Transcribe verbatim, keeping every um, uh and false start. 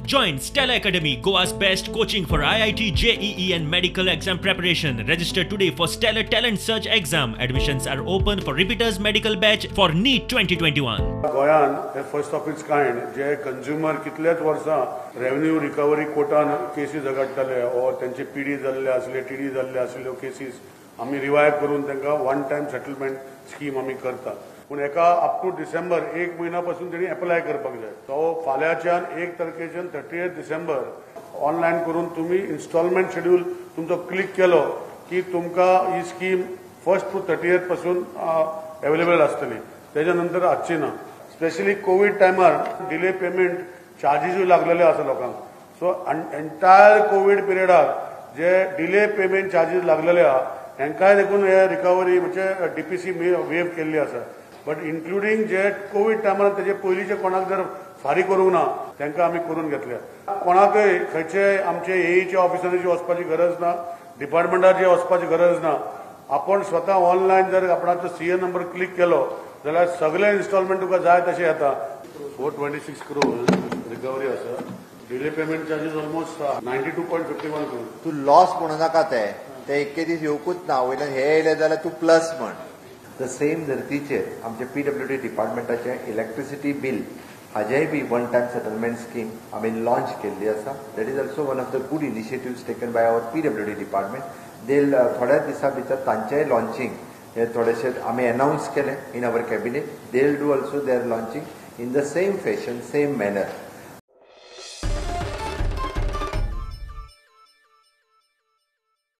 Join Stella Academy, Goa's best coaching for I I T, J E E and medical exam preparation. Register today for Stellar Talent Search exam. Admissions are open for repeaters medical batch for NEET twenty twenty-one. गोयान हे first of its kind जे consumer कितलेच वर्सां revenue recovery कोर्टान cases झगडटाले और त्यांचे PD जाल्ले आसले टीडी जाल्ले आसल्यो केसीस आमी रिवायव करून तांकां वन टाइम सेटलमेंट स्कीम आमी करता. पूण एका अप टू डिसेंबर एक महिना पासून तेणी एप्लाय करपाक जाय. तो फाल्यांच्यान एक तारखेच्यान थर्टी डिसेंबर ऑनलायन करून तुमी इन्स्टॉलमेंट शेड्यूल तुमचो क्लिक केलो की तुमकां ही स्कीम फर्स्ट टू थर्टी पासून अवेलेबल आसतली. तेच्या नंतर आसची ना. स्पेशली कोविड टायमार डिले पेमेंट चार्जीसूय लागलेले आसा लोकांक. सो एंटायर कोविड पिरियडाक जे डिले पेमेंट चार्जीस लागलेले आहा तांकांय देखून हे रिकवरी म्हणजे डीपीसी वेव केल्ली आसा. बट इन्क्लुडींग जे कोविड टायमार तेजे पयलींचे कोणाक जर फारीक करूंक ना तांकां आमी करून घेतल्या. कोणाकय खंयचे आमचे एईच्या ऑफिसांनी वचपाची गरज ना, डिपार्टमेंटाचेर वचपाची गरज ना. आपण स्वता ऑनलायन जर आपणाचो सीए नंबर क्लिक केलो जाल्यार सगळे इन्स्टॉलमेंट तुका जाय तशें येता. Four twenty six crores recovery आसा. Delay payment charges almost ninety two point fifty one crore. तू लॉस म्हणू नाका ते ते एके दीस येवकूच ना. वयल्यान हे येयले जाल्यार तू प्लस म्हण. द सेम धर्तीचेर आमचे पीडब्ल्यूडी डिपार्टमेंटाचे इलेक्ट्रिसिटी बील हाजेय बी वन टायम सेटलमेंट स्कीम आमी लॉन्च केल्ली आसा. That is also one of the good initiatives taken by our PWD department. दे थोड्या दिसा भितर तांचेय लॉन्चिंग हे थोडेशे आमी अनाउन्स केले in our cabinet. They will do also they are launching in the same fashion same manner.